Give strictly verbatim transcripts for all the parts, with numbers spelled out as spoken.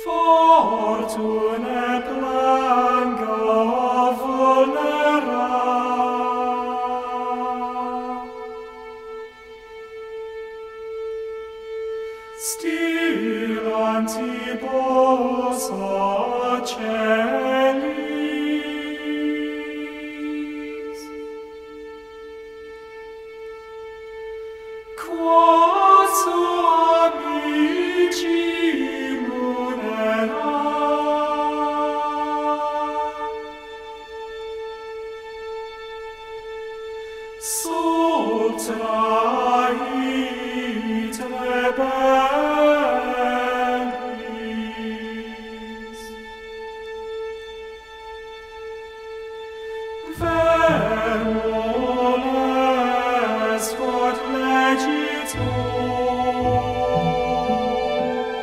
Fortune planga vulnera, stillantibus ocellis, quas amici munera, subtrahit rebellis. Verum est quod legitur,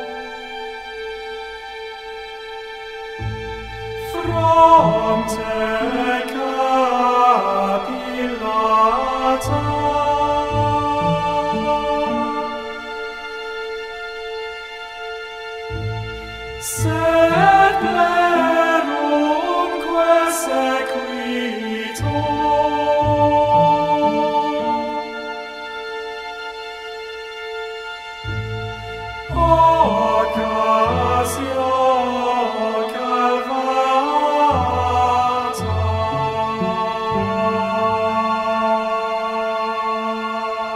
fronte capillata, sed plerumque sequitur. Occasione